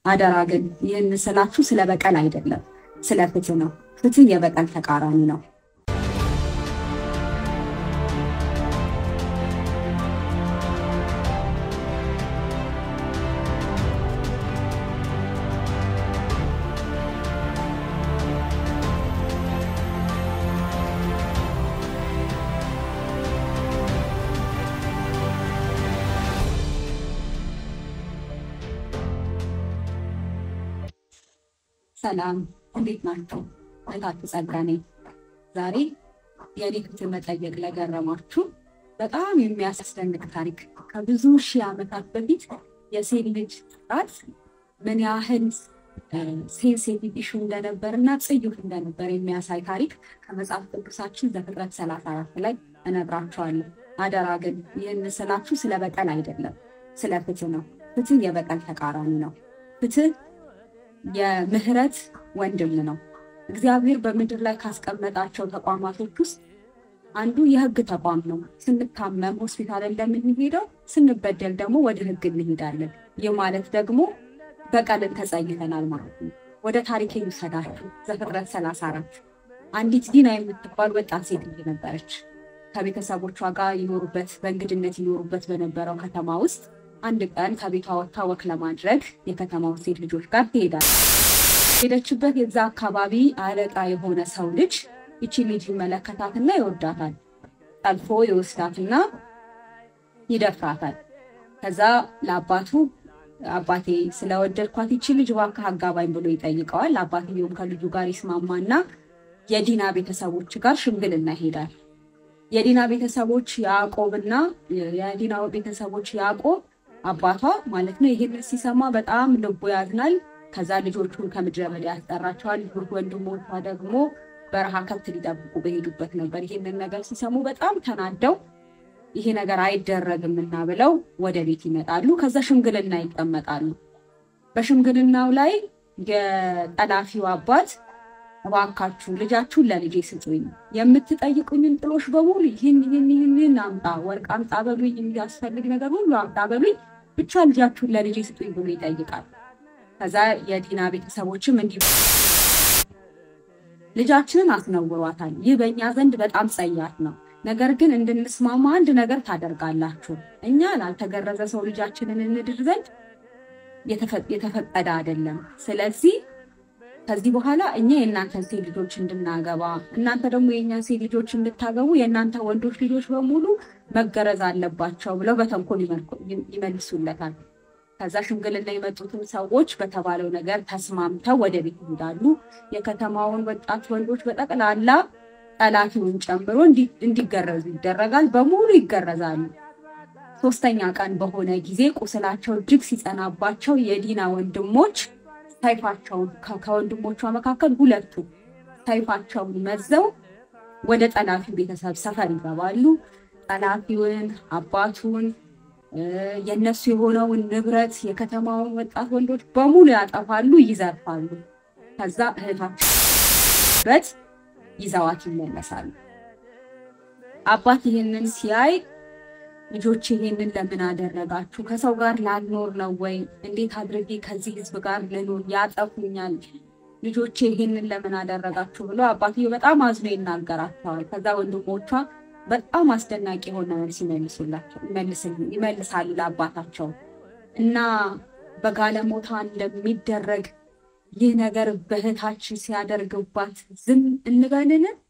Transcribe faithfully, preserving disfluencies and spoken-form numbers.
አደራ ግን ይህን ስላችሁ ስለ በቀል አይደለም፣ ስለ ፍትህ ነው። ፍትህ የበቀል ተቃራኒ ነው። ሰላም እንዴት ናችሁ? እታችሁ ጸጋኔ ዛሬ የሊክት መጠየቅ ለገረማችሁ በጣም የሚያስደንቅ ታሪክ ከብዙ ሺህ ዓመታት በፊት የሴት ልጅ ጥቃት ምን ያህል ሴንሲቲቭ ኢሹ እንደነበርና ጽዩፍ እንደነበር የሚያሳይ ታሪክ ከመጽሐፍ ቅዱሳችን ዘፍጥረት ሰላሳ አራት ላይ እነግራችኋለሁ። አደራ ግን ይህን ስላችሁ ስለ በቀል አይደለም፣ ስለ ፍትህ ነው። ፍትህ የበቀል ተቃራኒ ነው። ፍትህ የምህረት ወንድም ነው። እግዚአብሔር በምድር ላይ ካስቀመጣቸው ተቋማቶች ውስጥ አንዱ የህግ ተቋም ነው። ስንታመም ሆስፒታል እንደምንሄደው ስንበደል ደግሞ ወደ ህግ እንሄዳለን። ይህ ማለት ደግሞ በቀልን ተጸይፈናል ማለት ነው። ወደ ታሪክ ይሰዳችሁ ዘፍጥረት ሰላሳ አራት አንዲት ዲና የምትባል ወጣት ሴት ልጅ ነበረች። ከቤተሰቦቿ ጋር ይኖሩበት በእንግድነት ይኖሩበት በነበረው ከተማ ውስጥ አንድ ቀን ከቤቷ ወጥታ ወክ ለማድረግ የከተማው ሴት ልጆች ጋር ትሄዳለች። ሄደችበት የዛ አካባቢ አለቃ የሆነ ሰው ልጅ እቺ ልጅ ይመለከታትና ይወዳታል። ጠልፎ ይወስዳትና ይደፍራታል። ከዛ ለአባቱ አባቴ ስለወደድኳት እቺ ልጅ እባክህ አጋባኝ ብሎ ይጠይቀዋል። አባትየውም ከልጁ ጋር ይስማማና የዲና ቤተሰቦች ጋር ሽምግልና ይሄዳል። የዲና ቤተሰቦች ያዕቆብና የዲና ቤተሰቦች ያዕቆብ አባቷ ማለት ነው ይሄን ሲሰማ በጣም ልቡ ያዝናል። ከዛ ልጆቹን ከምድረ በዳ ያስጠራቸዋል። ወንድሞቿ ደግሞ በረሃ ከብት ሊጠብቁ በሄዱበት ነበር። ይሄንን ነገር ሲሰሙ በጣም ተናደው ይሄ ነገር አይደረግምና ብለው ወደ ቤት ይመጣሉ። ከዛ ሽምግልና ይቀመጣሉ። በሽምግልናው ላይ የጠላፊው አባት እባካችሁ ልጃችሁን ለልጄ ስጡኝ፣ የምትጠይቁኝን ጥሎሽ በሙሉ ይሄን ይሄን ይሄን አምጣ፣ ወርቅ አምጣ በሉኝ፣ የሚያስፈልግ ነገር ሁሉ አምጣ በሉኝ፣ ብቻ ልጃችሁን ለልጄ ስጡኝ ብሎ ይጠይቃል። ከዛ የዲና ቤተሰቦችም እንዲህ ልጃችንን አስነውሯታል፣ ይህ በእኛ ዘንድ በጣም ጸያፍ ነው፣ ነገር ግን እንድንስማማ አንድ ነገር ታደርጋላችሁ። እኛ ላልተገረዘ ሰው ልጃችንን እንድር ዘንድ የተፈቀደ አይደለም። ስለዚህ ከዚህ በኋላ እኛ የእናንተን ሴት ልጆች እንድናገባ እናንተ ደግሞ የእኛን ሴት ልጆች እንድታገቡ የእናንተ ወንዶች ልጆች በሙሉ መገረዝ አለባቸው ብለው በተንኮል ይመልሱለታል። ከዛ ሽምግልና የመጡትን ሰዎች በተባለው ነገር ተስማምተው ወደ ቤት ይሄዳሉ። የከተማውን ወጣት ወንዶች በጠቅላላ ጠላፊውን ጨምሮ እንዲገረዙ ይደረጋል። በሙሉ ይገረዛሉ። ሶስተኛ ቀን በሆነ ጊዜ ቁስላቸው እጅግ ሲጸናባቸው የዲና ወንድሞች ሰይፋቸውን ከወንድሞቿ መካከል ሁለቱ ሰይፋቸውን መዘው ወደ ጠላፊው ቤተሰብ ሰፈር ይገባሉ። ጠላፊውን አባቱን የነሱ የሆነውን ንብረት የከተማውን ወጣት ወንዶች በሙሉ ያጠፋሉ፣ ይዘርፋሉ። ከዛ እህታቸው በት ይዘዋት ይመለሳሉ። አባት ይሄንን ሲያይ ልጆች ይሄንን ለምን አደረጋችሁ? ከሰው ጋር ላልኖር ነው ወይ? እንዴት አድርጌ ከዚህ ህዝብ ጋር ልኖር? ያጠፉኛል፣ ልጆች ይሄንን ለምን አደረጋችሁ ብሎ አባትየው በጣም አዝኖ ይናገራቸዋል። ከዛ ወንድሞቿ በጣም አስደናቂ የሆነ መልስ ይመልሱላቸው ይመልሳሉ ለአባታቸው እና በጋለሞታ እንደሚደረግ ይህ ነገር በእህታችን ሲያደርግባት ዝም እንበልን?